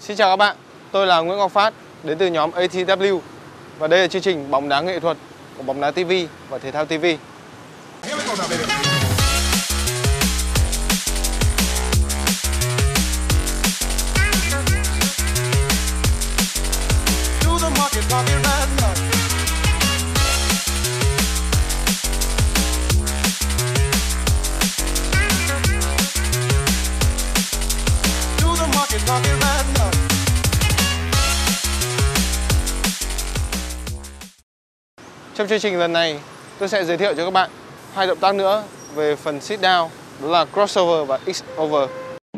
Xin chào các bạn, tôi là Nguyễn Ngọc Phát đến từ nhóm ATW và đây là chương trình bóng đá nghệ thuật của Bóng Đá TV và Thể thao TV. Trong chương trình lần này, tôi sẽ giới thiệu cho các bạn hai động tác nữa về phần sit down, đó là crossover và X-over.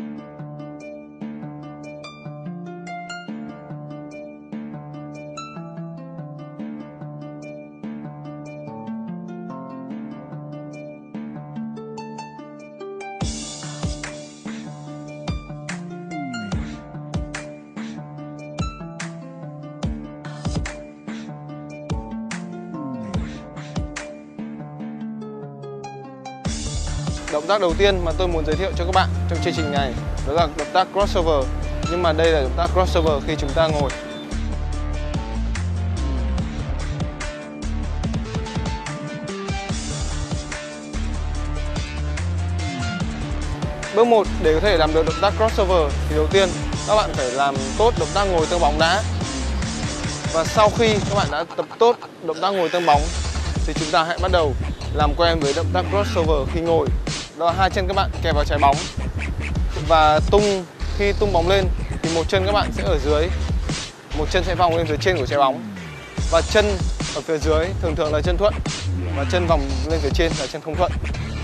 Động tác đầu tiên mà tôi muốn giới thiệu cho các bạn trong chương trình này đó là động tác crossover. Nhưng mà đây là động tác crossover khi chúng ta ngồi. Bước 1 để có thể làm được động tác crossover thì đầu tiên các bạn phải làm tốt động tác ngồi tương bóng đã. Và sau khi các bạn đã tập tốt động tác ngồi tương bóng thì chúng ta hãy bắt đầu làm quen với động tác crossover khi ngồi. Đó là hai chân các bạn kẹp vào trái bóng và khi tung bóng lên thì một chân các bạn sẽ ở dưới, một chân sẽ vòng lên phía trên của trái bóng và chân ở phía dưới thường thường là chân thuận và chân vòng lên phía trên là chân không thuận.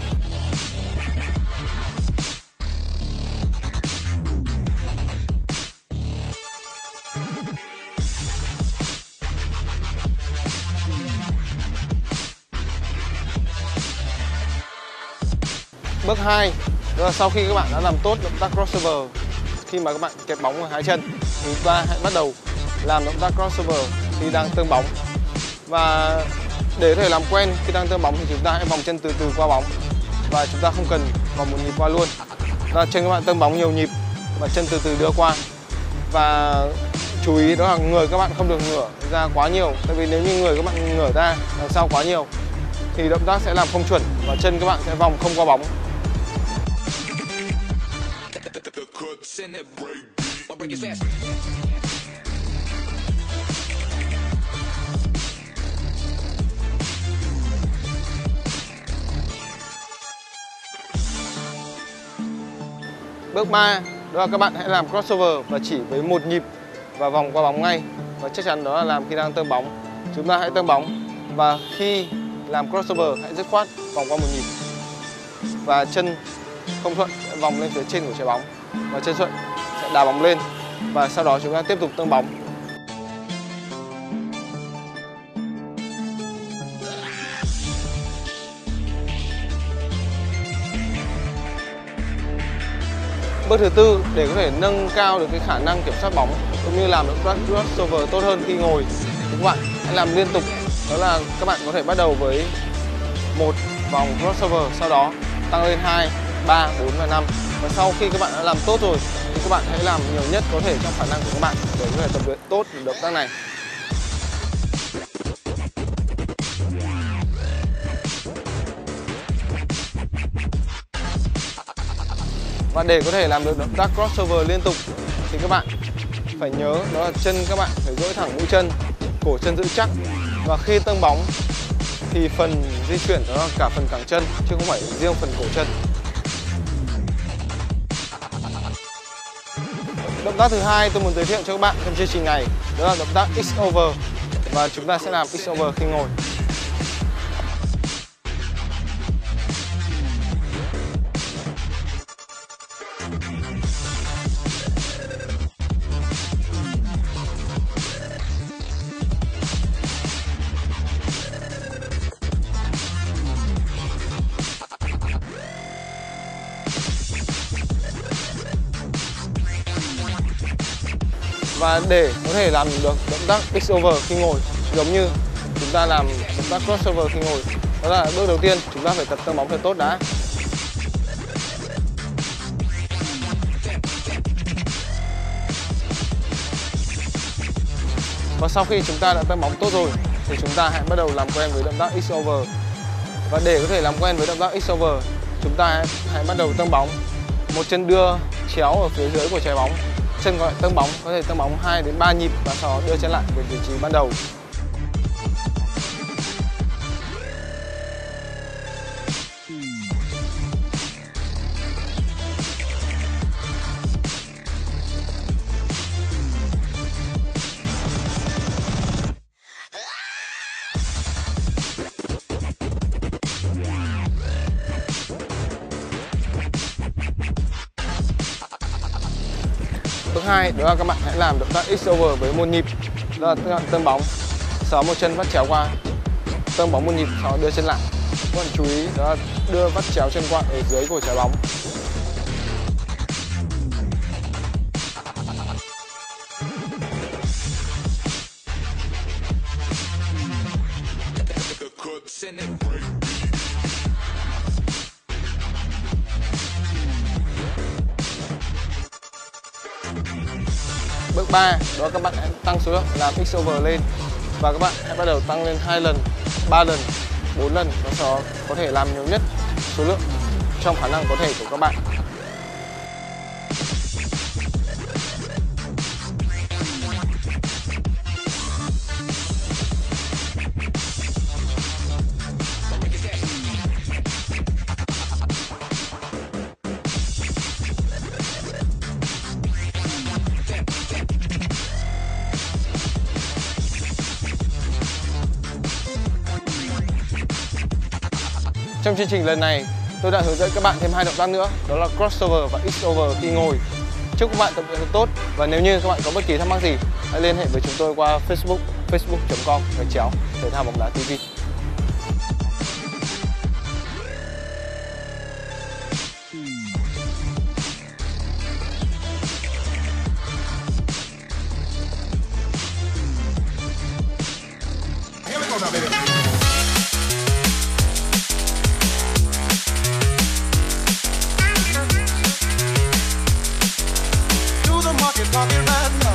Bước 2 đó là sau khi các bạn đã làm tốt động tác crossover khi mà các bạn kẹp bóng ở hai chân thì chúng ta hãy bắt đầu làm động tác crossover khi đang tương bóng. Và để có thể làm quen khi đang tương bóng thì chúng ta hãy vòng chân từ từ qua bóng và chúng ta không cần vòng một nhịp qua luôn. Đó là chân các bạn tương bóng nhiều nhịp và chân từ từ đưa qua. Và chú ý đó là người các bạn không được ngửa ra quá nhiều, tại vì nếu như người các bạn ngửa ra đằng sau quá nhiều thì động tác sẽ làm không chuẩn và chân các bạn sẽ vòng không qua bóng. Bước 3 đó là các bạn hãy làm crossover và chỉ với một nhịp và vòng qua bóng ngay. Và chắc chắn đó là làm khi đang tương bóng. Chúng ta hãy tương bóng và khi làm crossover hãy dứt khoát vòng qua một nhịp và chân không thuận sẽ vòng lên phía trên của trái bóng và chân thuận sẽ đá bóng lên và sau đó chúng ta tiếp tục tương bóng. Bước thứ tư để có thể nâng cao được cái khả năng kiểm soát bóng cũng như làm được crossover tốt hơn khi ngồi thì các bạn hãy làm liên tục. Đó là các bạn có thể bắt đầu với một vòng crossover, sau đó tăng lên 2, 3, 4 và 5. Và sau khi các bạn đã làm tốt rồi thì các bạn hãy làm nhiều nhất có thể trong khả năng của các bạn để có thể tập luyện tốt động tác này. Và để có thể làm được động tác crossover liên tục thì các bạn phải nhớ đó là chân các bạn phải duỗi thẳng mũi chân, cổ chân giữ chắc và khi tương bóng thì phần di chuyển đó là cả phần cẳng chân chứ không phải riêng phần cổ chân. Động tác thứ hai tôi muốn giới thiệu cho các bạn trong chương trình này đó là động tác X-over và chúng ta sẽ làm X-over khi ngồi. Và để có thể làm được động tác X-over khi ngồi giống như chúng ta làm động tác crossover khi ngồi, đó là bước đầu tiên chúng ta phải tập tương bóng thật tốt đã. Và sau khi chúng ta đã tăng bóng tốt rồi thì chúng ta hãy bắt đầu làm quen với động tác X-over. Và để có thể làm quen với động tác X-over, chúng ta hãy bắt đầu tăng bóng. Một chân đưa chéo ở phía dưới của trái bóng, chân còn lại tăng bóng, có thể tăng bóng 2 đến 3 nhịp và sau đó đưa chân lại về vị trí ban đầu. Bước 2 đó là các bạn hãy làm động tác X-over với một nhịp, đó là các bạn tâng bóng, sau một chân vắt chéo qua, tâng bóng một nhịp, sau đó đưa chân lại. Các bạn chú ý đó là đưa vắt chéo chân qua ở dưới của trái bóng. Bước 3 đó các bạn hãy tăng số lượng làm X-over lên và các bạn hãy bắt đầu tăng lên 2 lần, 3 lần, 4 lần và sau đó có thể làm nhiều nhất số lượng trong khả năng có thể của các bạn. Trong chương trình lần này, tôi đã hướng dẫn các bạn thêm 2 động tác nữa, đó là crossover và X-over khi ngồi. Chúc các bạn tập luyện thật tốt và nếu như các bạn có bất kỳ thắc mắc gì, hãy liên hệ với chúng tôi qua Facebook, facebook.com/thể thao bóng đá TV. Talking right now.